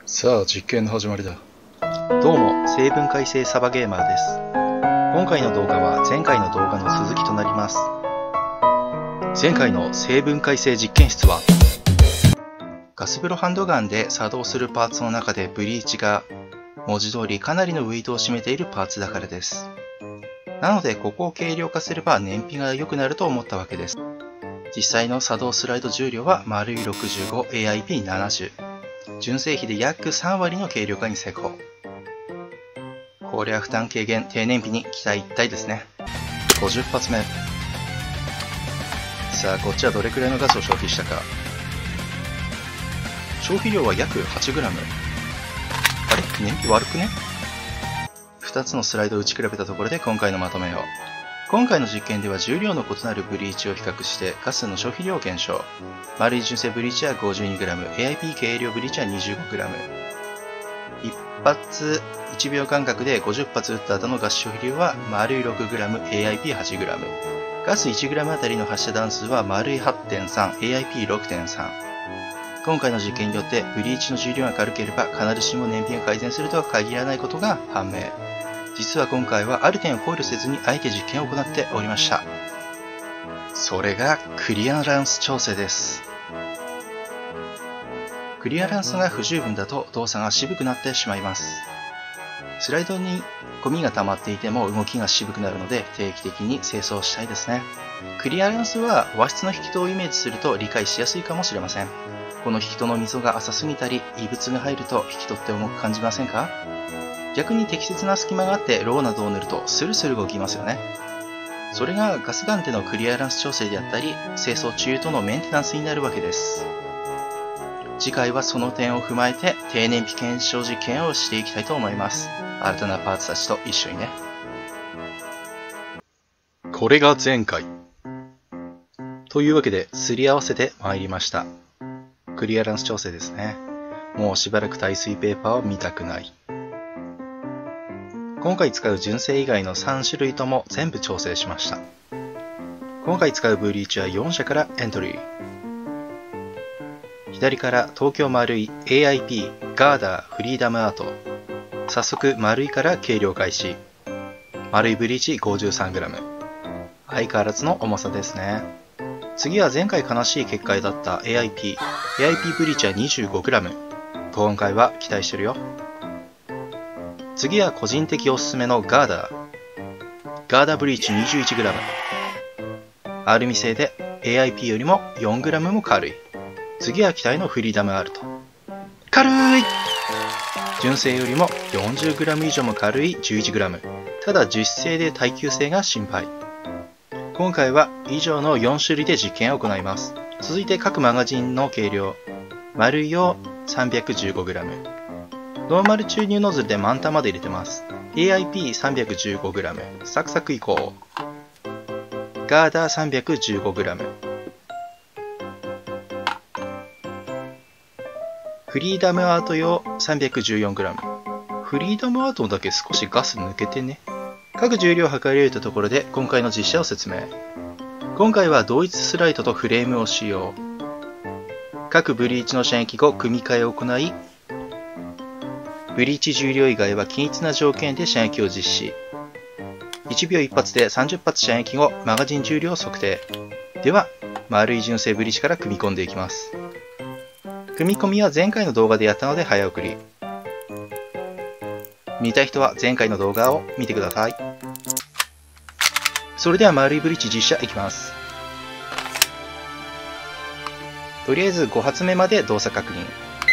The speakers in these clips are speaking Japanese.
さあ実験の始まりだ。 どうも、生分解性サバゲーマーです。今回の動画は前回の動画の続きとなります。前回の生分解性実験室は、ガス風呂ハンドガンで作動するパーツの中でブリーチが文字通りかなりのウェイトを占めているパーツだからです。なのでここを軽量化すれば燃費が良くなると思ったわけです。実際の作動スライド重量は丸い 65AIP70。純正比で約3割の軽量化に成功。こりゃ負担軽減、低燃費に期待大ですね。50発目。さあこっちはどれくらいのガスを消費したか。消費量は約 8g。あれ燃費悪くね。2つのスライドを打ち比べたところで今回のまとめを。今回の実験では重量の異なるブリーチを比較してガスの消費量を検証。丸い純正ブリーチは 52g、AIP 軽量ブリーチは 25g。一発1秒間隔で50発撃った後のガス消費量は丸い 6g、AIP8g。ガス 1g あたりの発射弾数は丸い 8.3、AIP6.3。今回の実験によってブリーチの重量が軽ければ必ずしも燃費が改善するとは限らないことが判明。実は今回はある点を考慮せずにあえて実験を行っておりました。それがクリアランス調整です。クリアランスが不十分だと動作が渋くなってしまいます。スライドにゴミが溜まっていても動きが渋くなるので定期的に清掃したいですね。クリアランスは和室の引き戸をイメージすると理解しやすいかもしれません。この引き戸の溝が浅すぎたり異物が入ると引き戸って重く感じませんか？逆に適切な隙間があってローなどを塗るとスルスル動きますよね。それがガスガンでのクリアランス調整であったり清掃中とのメンテナンスになるわけです。次回はその点を踏まえて低燃費検証実験をしていきたいと思います。新たなパーツたちと一緒にね。 これが前回。 というわけですり合わせてまいりました。クリアランス調整ですね。もうしばらく耐水ペーパーを見たくない。今回使う純正以外の3種類とも全部調整しました。今回使うブリーチは4社からエントリー。左から東京丸い AIP ガーダーフリーダムアート。早速丸いから計量開始。丸いブリーチ 53g。相変わらずの重さですね。次は前回悲しい結果だった AIP ブリーチは 25g。今回は期待してるよ。次は個人的おすすめのガーダーブリーチ 21g。アルミ製で AIP よりも 4g も軽い。次は期待のフリーダムアルト。軽い！純正よりも 40g 以上も軽い 11g。ただ樹脂製で耐久性が心配。今回は以上の4種類で実験を行います。続いて各マガジンの計量。丸いを 315g。ノーマル注入ノズルで満タンまで入れてます。AIP315g。サクサクいこう。ガーダー 315g。フリーダムアート用 314g。フリーダムアートだけ少しガス抜けてね。各重量を測り終えたところで今回の実写を説明。今回は同一スライドとフレームを使用。各ブリーチの射撃後組み替えを行い、ブリーチ重量以外は均一な条件で射撃を実施。1秒1発で30発射撃後、マガジン重量を測定。では、丸い純正ブリーチから組み込んでいきます。組み込みは前回の動画でやったので早送り。見たい人は前回の動画を見てください。それでは丸いブリーチ実写いきます。とりあえず5発目まで動作確認。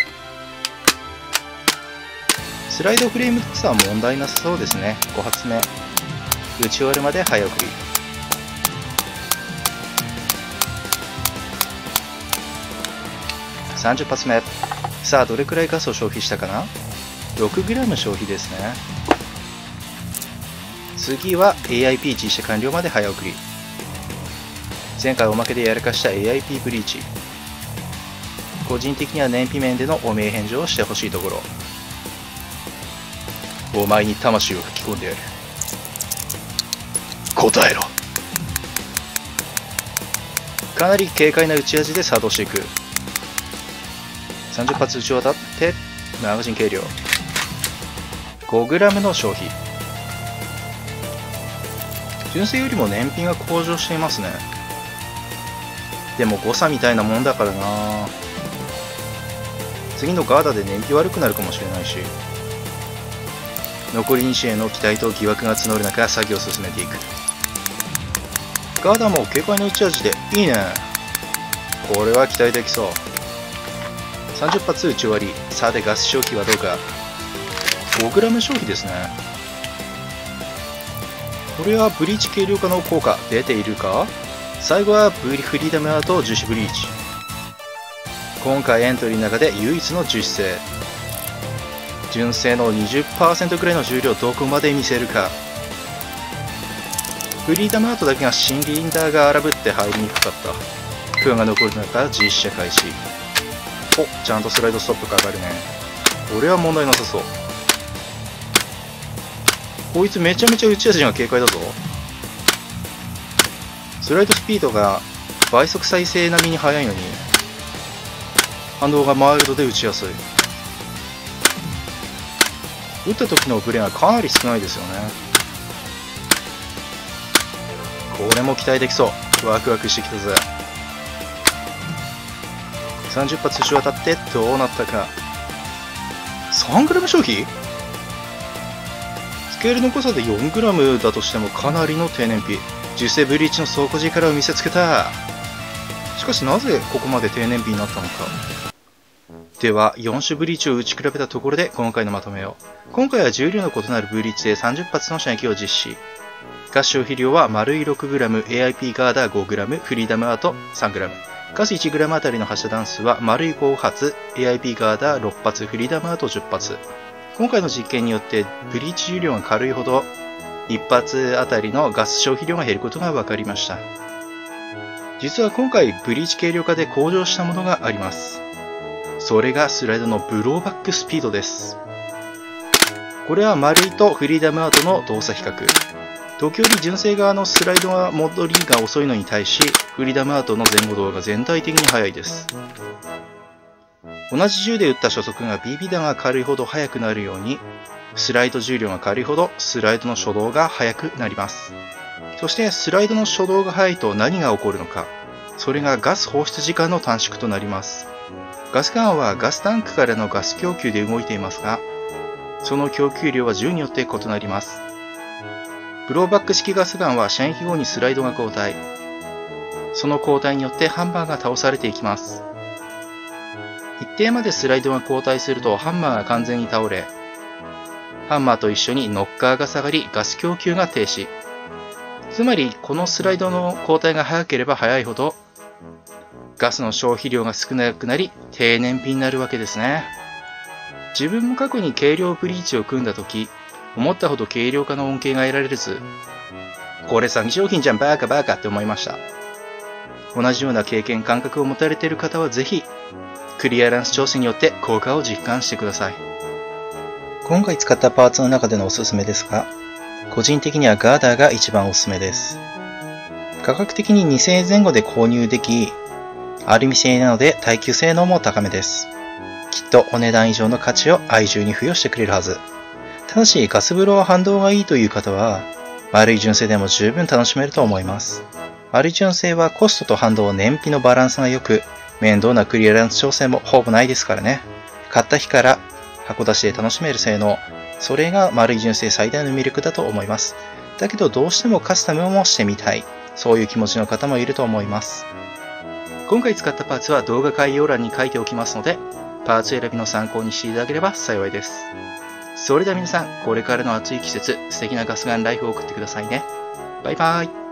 スライドフレームとしては問題なさそうですね。5発目。打ち終わるまで早送り。30発目。さあ、どれくらいガスを消費したかな？ 6g 消費ですね。次は AIP 実写完了まで早送り。前回おまけでやらかした AIP ブリーチ。個人的には燃費面での汚名返上をしてほしいところ。お前に魂を吹き込んでやる。答えろ。かなり軽快な打ち味で作動していく。30発打ち終わってマガジン計量 5g の消費。純正よりも燃費が向上していますね。でも誤差みたいなもんだからな。次のガーダで燃費悪くなるかもしれないし。残り2試合の期待と疑惑が募る中、作業を進めていく。ガーダも軽快な打ち味でいいね。これは期待できそう。30発打ち終わり。さてガス消費はどうか。5g 消費ですね。これはブリーチ軽量化の効果出ているか。最後はフリーダムアート樹脂ブリーチ。今回エントリーの中で唯一の樹脂製。純正の 20% くらいの重量どこまで見せるか。フリーダムアートだけがシリンダーが荒ぶって入りにくかった。不安が残る中実写開始。お、ちゃんとスライドストップかかるね。これは問題なさそう。こいつめちゃめちゃ打ち味が軽快だぞ。スライドスピードが倍速再生並みに速いのに反動がマイルドで打ちやすい。打った時のブレがかなり少ないですよね。これも期待できそう。ワクワクしてきたぜ。30発打ち当たってどうなったか。 3g 消費。スケールの誤差で 4g だとしてもかなりの低燃費。樹脂ブリーチの底力を見せつけた。しかしなぜここまで低燃費になったのか。では4種ブリーチを打ち比べたところで今回のまとめを。今回は重量の異なるブリーチで30発の射撃を実施。ガス消費量は丸い 6g、AIP ガーダー 5g、フリーダムアート 3g。ガス 1g あたりの発射弾数は丸い5発、AIP ガーダー6発、フリーダムアート10発。今回の実験によってブリーチ重量が軽いほど1発あたりのガス消費量が減ることが分かりました。実は今回ブリーチ軽量化で向上したものがあります。それがスライドのブローバックスピードです。これは丸いとフリーダムアートの動作比較。時折純正側のスライドが戻りが遅いのに対し、フリーダムアートの前後動が全体的に速いです。同じ銃で撃った初速が BB 弾が軽いほど速くなるように、スライド重量が軽いほどスライドの初動が速くなります。そしてスライドの初動が速いと何が起こるのか。それがガス放出時間の短縮となります。ガスガンはガスタンクからのガス供給で動いていますが、その供給量は銃によって異なります。ブローバック式ガスガンは射撃後にスライドが交代。その交代によってハンマーが倒されていきます。一定までスライドが交代するとハンマーが完全に倒れ、ハンマーと一緒にノッカーが下がりガス供給が停止。つまりこのスライドの交代が速ければ速いほどガスの消費量が少なくなり低燃費になるわけですね。自分も過去に軽量ブリーチを組んだ時、思ったほど軽量化の恩恵が得られず、これ詐欺商品じゃんバカバカって思いました。同じような経験感覚を持たれている方はぜひクリアランス調整によって効果を実感してください。今回使ったパーツの中でのおすすめですが、個人的にはガーダーが一番おすすめです。価格的に2000円前後で購入でき、アルミ製なので耐久性能も高めです。きっとお値段以上の価値を愛中に付与してくれるはず。ただしガス風呂は反動がいいという方は、丸い純正でも十分楽しめると思います。丸い純正はコストと反動燃費のバランスが良く、面倒なクリアランス調整もほぼないですからね。買った日から箱出しで楽しめる性能、それが丸い純正最大の魅力だと思います。だけどどうしてもカスタムもしてみたい、そういう気持ちの方もいると思います。今回使ったパーツは動画概要欄に書いておきますので、パーツ選びの参考にしていただければ幸いです。それでは皆さん、これからの暑い季節、素敵なガスガンライフを送ってくださいね。バイバイ。